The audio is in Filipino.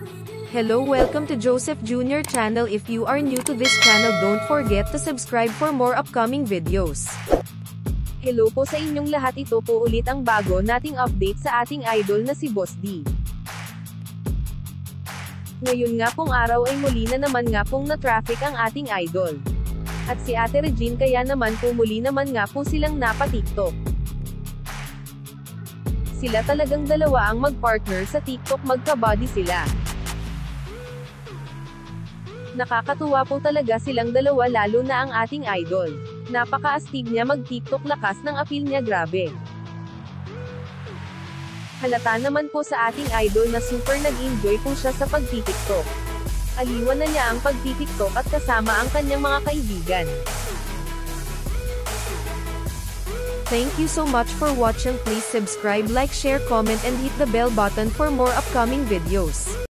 Hello, welcome to Joseph Jr. channel. If you are new to this channel, don't forget to subscribe for more upcoming videos. Hello po sa inyong lahat, ito po ulit ang bago nating update sa ating idol na si Boss D. Ngayon nga pong araw ay muli na naman nga pong na-traffic ang ating idol. At si Ate Regine kaya naman po muli naman nga po silang napa-TikTok. Sila talagang dalawa ang mag-partner sa TikTok, magka-body sila. Nakakatuwa po talaga silang dalawa, lalo na ang ating idol. Napaka-astig niya mag-TikTok, lakas ng appeal niya, grabe. Halata naman po sa ating idol na super nag-enjoy po siya sa pag-TikTok. Aliwan na niya ang pag-TikTok at kasama ang kanyang mga kaibigan. Thank you so much for watching. Please subscribe, like, share, comment and hit the bell button for more upcoming videos.